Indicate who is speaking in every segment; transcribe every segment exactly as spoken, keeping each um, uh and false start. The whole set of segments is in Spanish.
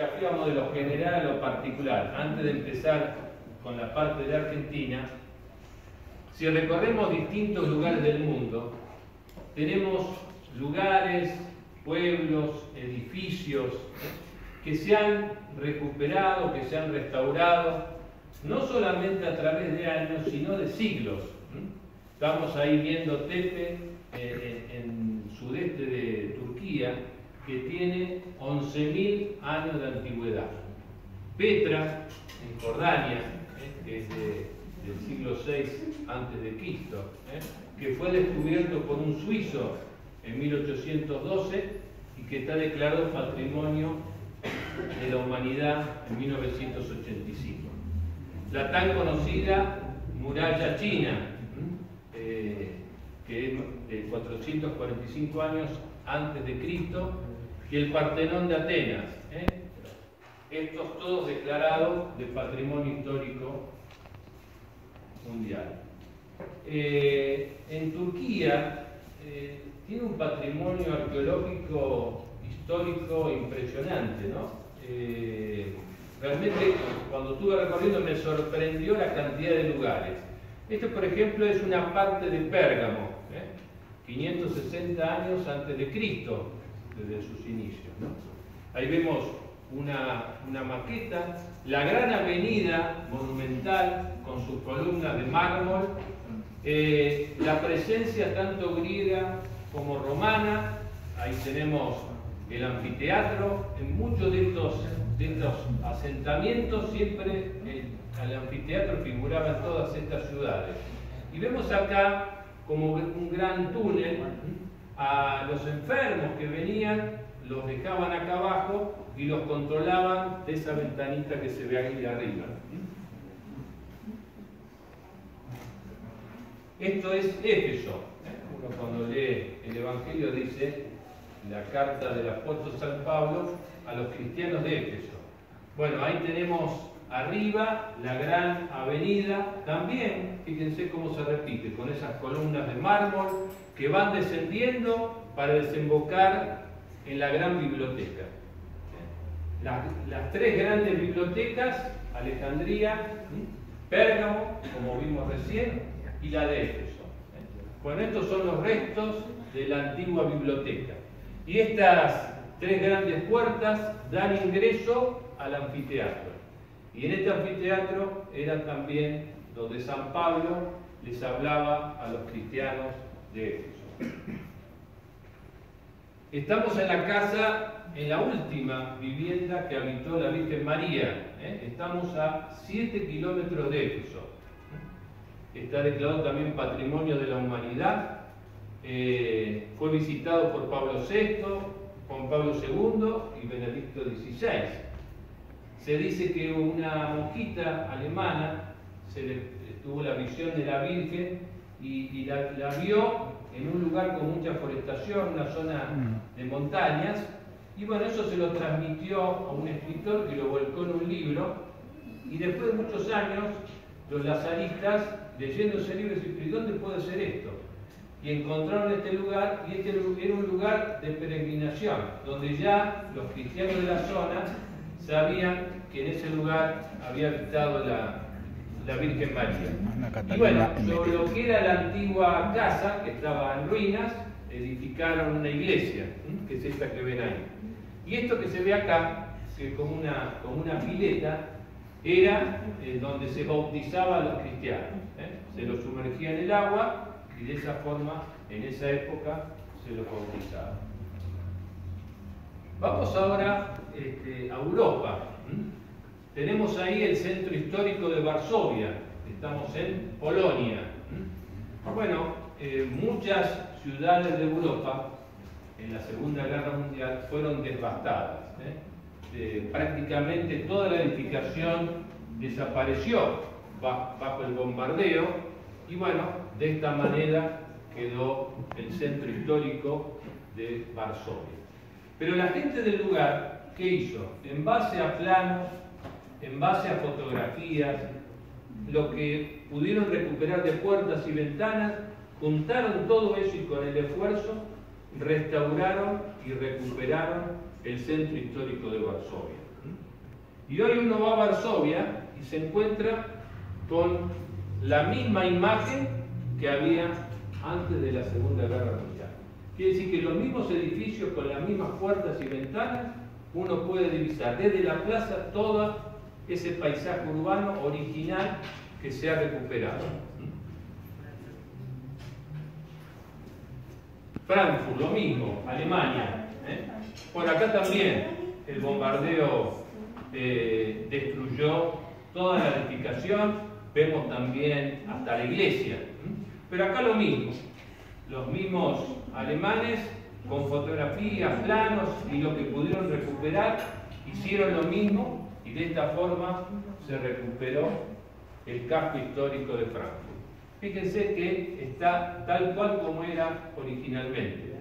Speaker 1: geografía, vamos de lo general a lo particular. Antes de empezar con la parte de Argentina, si recorremos distintos lugares del mundo, tenemos lugares, pueblos, edificios que se han recuperado, que se han restaurado, no solamente a través de años, sino de siglos. Estamos ahí viendo Tepe, eh, en el sudeste de Turquía, que tiene once mil años de antigüedad. Petra, en Jordania, eh, que es de, del siglo seis antes de Cristo, eh, que fue descubierto por un suizo en mil ochocientos doce y que está declarado Patrimonio de la Humanidad en mil novecientos ochenta y cinco. La tan conocida muralla china, eh, que es de cuatrocientos cuarenta y cinco años antes de Cristo, y el Partenón de Atenas, ¿eh? Estos todos declarados de Patrimonio Histórico Mundial. Eh, en Turquía eh, tiene un patrimonio arqueológico histórico impresionante, ¿no? Eh, realmente cuando estuve recorriendo me sorprendió la cantidad de lugares. Este, por ejemplo, es una parte de Pérgamo, ¿eh? quinientos sesenta años antes de Cristo, desde sus inicios, ¿no? Ahí vemos una, una maqueta, la gran avenida monumental con sus columnas de mármol, eh, la presencia tanto griega como romana. Ahí tenemos el anfiteatro. En muchos de estos, de estos asentamientos siempre el, el anfiteatro figuraba en todas estas ciudades. Y vemos acá como un gran túnel. A los enfermos que venían los dejaban acá abajo y los controlaban de esa ventanita que se ve ahí de arriba. Esto es Éfeso. Uno cuando lee el Evangelio dice la carta del apóstol San Pablo a los cristianos de Éfeso. Bueno, ahí tenemos arriba la gran avenida, también, fíjense cómo se repite, con esas columnas de mármol que van descendiendo para desembocar en la gran biblioteca. Las, las tres grandes bibliotecas, Alejandría, Pérgamo, como vimos recién, y la de Éfeso. Bueno, estos son los restos de la antigua biblioteca. Y estas tres grandes puertas dan ingreso al anfiteatro. Y en este anfiteatro era también donde San Pablo les hablaba a los cristianos de Éfeso. Estamos en la casa, en la última vivienda que habitó la Virgen María. ¿eh? Estamos a siete kilómetros de Éfeso. Está declarado también Patrimonio de la Humanidad. Eh, fue visitado por Pablo sexto, Juan Pablo segundo y Benedicto dieciséis. Se dice que una monjita alemana se le, tuvo la visión de la Virgen y, y la, la vio en un lugar con mucha forestación, una zona de montañas, y bueno, eso se lo transmitió a un escritor que lo volcó en un libro, y después de muchos años, los lazaristas, leyendo ese libro, decían, ¿y dónde puede ser esto? Y encontraron este lugar, y este era un lugar de peregrinación, donde ya los cristianos de la zona sabían que en ese lugar había habitado la, la Virgen María. Y bueno, sobre lo que era la antigua casa, que estaba en ruinas, edificaron una iglesia, que es esta que ven ahí. Y esto que se ve acá, que es como una, como una pileta, era eh, donde se bautizaba a los cristianos. ¿eh? Se los sumergía en el agua y de esa forma, en esa época, se los bautizaba. Vamos ahora este, a Europa. ¿Mm? Tenemos ahí el centro histórico de Varsovia. Estamos en Polonia. ¿Mm? Bueno, eh, muchas ciudades de Europa en la Segunda Guerra Mundial fueron devastadas. ¿eh? Eh, prácticamente toda la edificación desapareció bajo el bombardeo y bueno, de esta manera quedó el centro histórico de Varsovia. Pero la gente del lugar, ¿qué hizo? En base a planos, en base a fotografías, lo que pudieron recuperar de puertas y ventanas, juntaron todo eso y con el esfuerzo restauraron y recuperaron el centro histórico de Varsovia. Y hoy uno va a Varsovia y se encuentra con la misma imagen que había antes de la Segunda Guerra Mundial. Quiere decir que los mismos edificios con las mismas puertas y ventanas, uno puede divisar desde la plaza todo ese paisaje urbano original que se ha recuperado. Frankfurt, lo mismo, Alemania. ¿eh? Por acá también el bombardeo eh, destruyó toda la edificación, vemos también hasta la iglesia. Pero acá lo mismo, los mismos alemanes con fotografías, planos y lo que pudieron recuperar, hicieron lo mismo y de esta forma se recuperó el casco histórico de Frankfurt. Fíjense que está tal cual como era originalmente.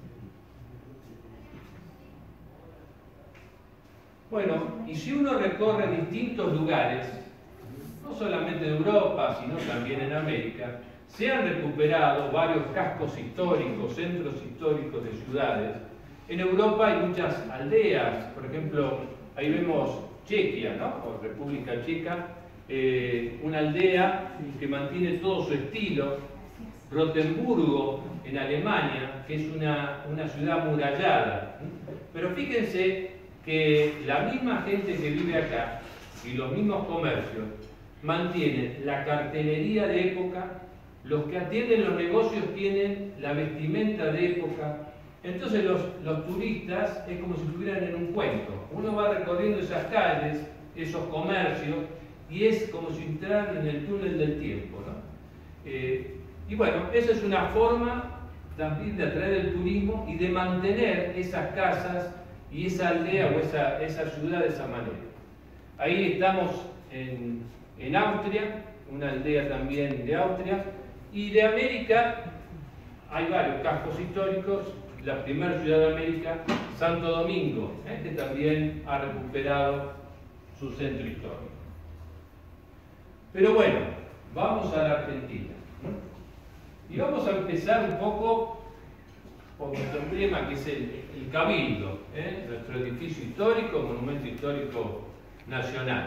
Speaker 1: Bueno, y si uno recorre distintos lugares, no solamente de Europa, sino también en América, se han recuperado varios cascos históricos, centros históricos de ciudades. En Europa hay muchas aldeas, por ejemplo, ahí vemos Chequia, ¿no? O República Checa, eh, una aldea que mantiene todo su estilo. Rotemburgo, en Alemania, que es una, una ciudad amurallada. Pero fíjense que la misma gente que vive acá y los mismos comercios mantienen la cartelería de época, los que atienden los negocios tienen la vestimenta de época. Entonces los, los turistas es como si estuvieran en un cuento. Uno va recorriendo esas calles, esos comercios, y es como si entraran en el túnel del tiempo, ¿no? Eh, y bueno, esa es una forma también de atraer el turismo y de mantener esas casas y esa aldea o esa, esa ciudad de esa manera. Ahí estamos en, en Austria, una aldea también de Austria, y de América hay varios cascos históricos. La primera ciudad de América, Santo Domingo, ¿eh? que también ha recuperado su centro histórico. Pero bueno, vamos a la Argentina. Y vamos a empezar un poco por nuestro emblema, que es el, el Cabildo, ¿eh? nuestro edificio histórico, monumento histórico nacional.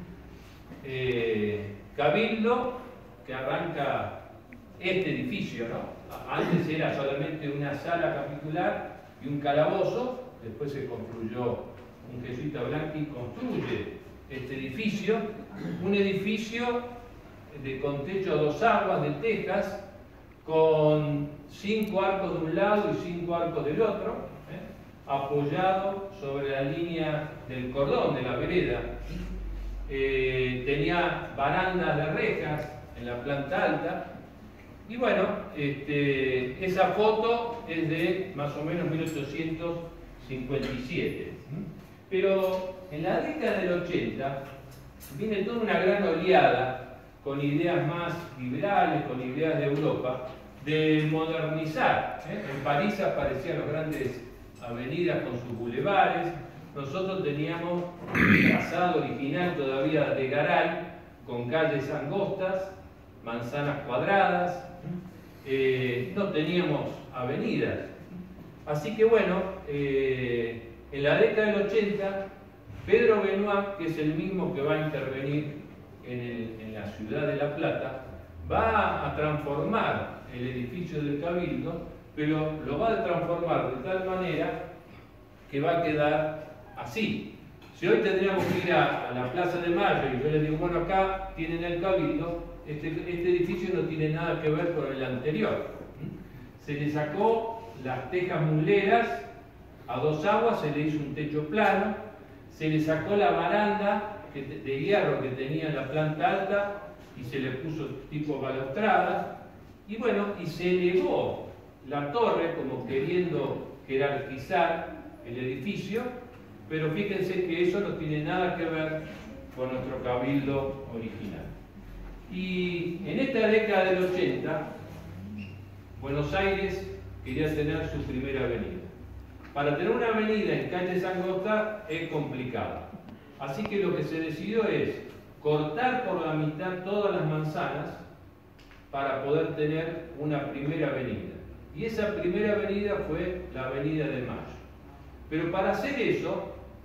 Speaker 1: Eh, Cabildo, que arranca este edificio, ¿no? Antes era solamente una sala capitular y un calabozo, después se construyó un jesuita Blanqui, construye este edificio, un edificio de, con techo a dos aguas de tejas, con cinco arcos de un lado y cinco arcos del otro, ¿eh? apoyado sobre la línea del cordón de la vereda. Eh, tenía barandas de rejas en la planta alta. Y bueno, este, esa foto es de más o menos mil ochocientos cincuenta y siete. Pero en la década del ochenta viene toda una gran oleada con ideas más liberales, con ideas de Europa, de modernizar. ¿eh? En París aparecían las grandes avenidas con sus bulevares. Nosotros teníamos el trazado original todavía de Garay, con calles angostas, manzanas cuadradas, eh, no teníamos avenidas. Así que bueno, eh, en la década del ochenta, Pedro Benoit, que es el mismo que va a intervenir en, el, en la ciudad de La Plata, va a transformar el edificio del Cabildo, pero lo va a transformar de tal manera que va a quedar así. Si hoy tendríamos que ir a, a la Plaza de Mayo y yo les digo, bueno, acá tienen el Cabildo, este, este edificio no tiene nada que ver con el anterior. Se le sacó las tejas muleras a dos aguas, se le hizo un techo plano, se le sacó la baranda que, de hierro que tenía en la planta alta y se le puso tipo balaustrada, y bueno, y se elevó la torre como queriendo jerarquizar el edificio, pero fíjense que eso no tiene nada que ver con nuestro Cabildo original. Y en esta década del ochenta, Buenos Aires quería tener su primera avenida. Para tener una avenida en calles angostas es complicado. Así que lo que se decidió es cortar por la mitad todas las manzanas para poder tener una primera avenida. Y esa primera avenida fue la Avenida de Mayo. Pero para hacer eso,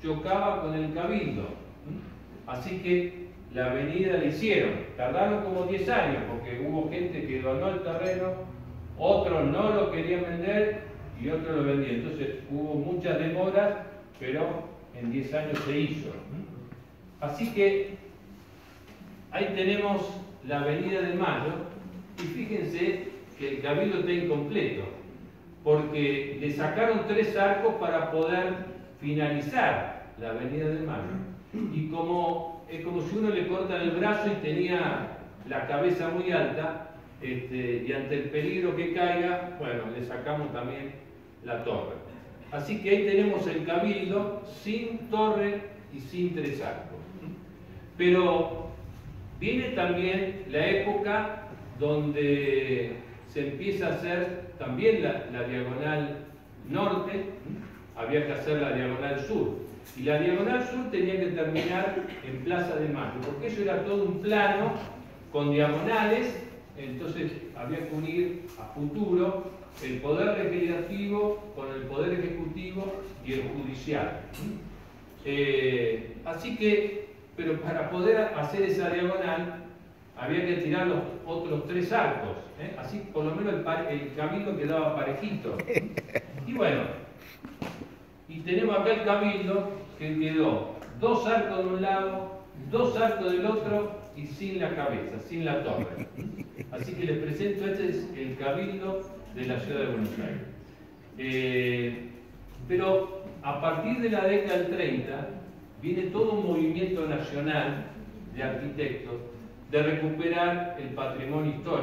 Speaker 1: chocaba con el Cabildo. Así que la avenida la hicieron. Tardaron como diez años porque hubo gente que donó el terreno, otros no lo querían vender y otros lo vendían. Entonces hubo muchas demoras, pero en diez años se hizo. Así que ahí tenemos la Avenida de Mayo y fíjense que el Cabildo está incompleto porque le sacaron tres arcos para poder finalizar la Avenida de Mayo. Y como es como si uno le corta el brazo y tenía la cabeza muy alta, este, y ante el peligro que caiga, bueno, le sacamos también la torre. Así que ahí tenemos el Cabildo sin torre y sin tres arcos. Pero viene también la época donde se empieza a hacer también la, la diagonal norte, había que hacer la diagonal sur. Y la diagonal sur tenía que terminar en Plaza de Mayo, porque eso era todo un plano con diagonales, entonces había que unir a futuro el poder legislativo con el poder ejecutivo y el judicial. Eh, así que, pero para poder hacer esa diagonal había que tirar los otros tres arcos, ¿eh? Así por lo menos el, el Cabildo quedaba parejito. Y bueno, y tenemos acá el Cabildo que quedó dos arcos de un lado, dos arcos del otro y sin la cabeza, sin la torre. Así que les presento, este es el Cabildo de la Ciudad de Buenos Aires. Eh, pero a partir de la década del treinta viene todo un movimiento nacional de arquitectos de recuperar el patrimonio histórico.